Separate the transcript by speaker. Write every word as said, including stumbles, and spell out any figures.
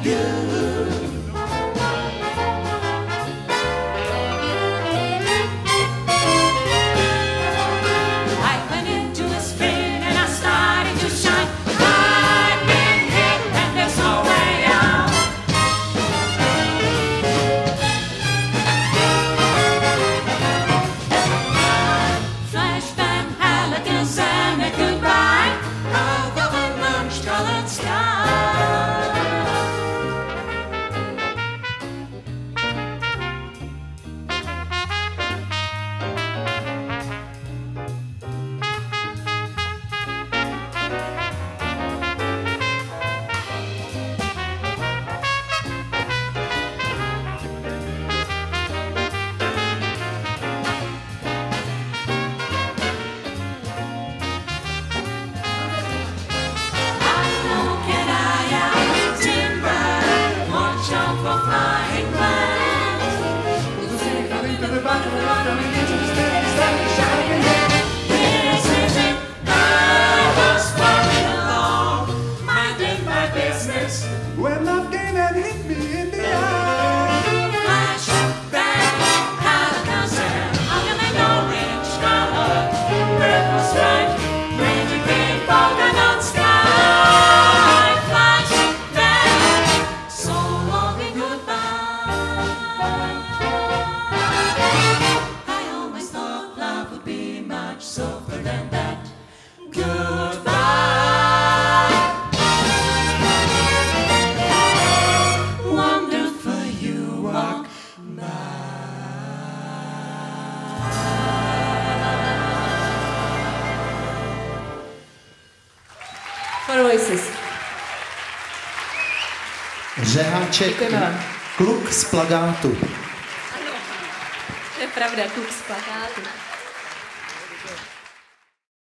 Speaker 1: When love came and hit me in the eye,
Speaker 2: Flash, bang, Holocaust, under the orange color, purple stripe, raging green polka dot sky. Flash, bang, so long and goodbye. I always thought love would be much softer than that. Goodbye.
Speaker 3: For Oasis.
Speaker 4: Řeháček,
Speaker 3: Děkujeme vám.
Speaker 4: kluk z plagátu.
Speaker 3: Ano, to je pravda, kluk z plakátu.